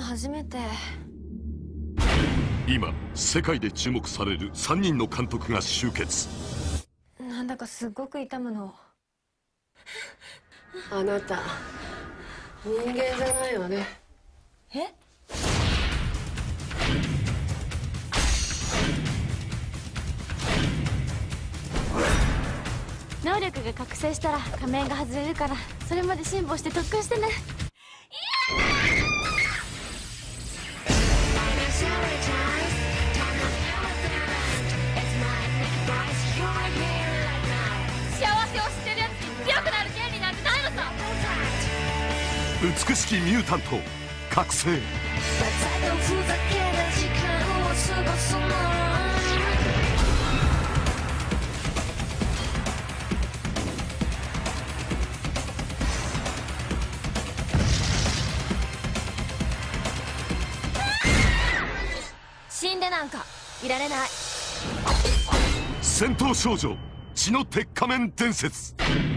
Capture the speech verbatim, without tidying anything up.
初めて。 今世界で注目されるさんにんの監督が集結。 なんだかすっごく痛むの。 あなた人間じゃないわね。 え？ 能力が覚醒したら仮面が外れるから、それまで辛抱して特訓してね。幸せを知ってるやつに強くなる権利なんてないのさ。 美しきミュータント覚醒。 死んでなんかいられない。 戦闘少女血の鉄仮面伝説。